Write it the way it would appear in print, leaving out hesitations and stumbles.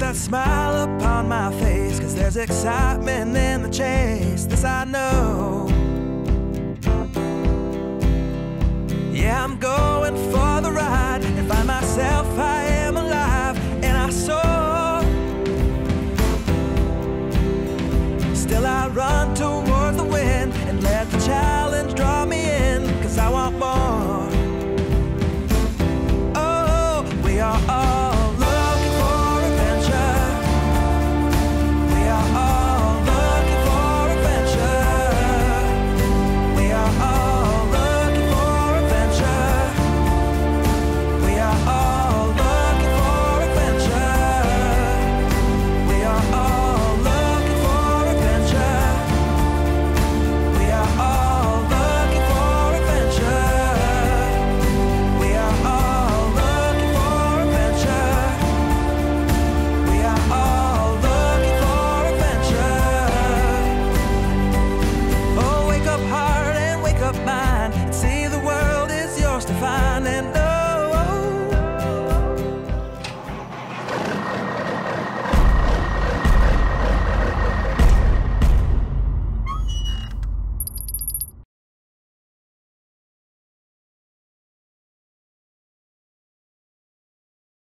that smile upon my face, 'cause there's excitement in the chase, this I know. Yeah, I'm going for the ride and find myself high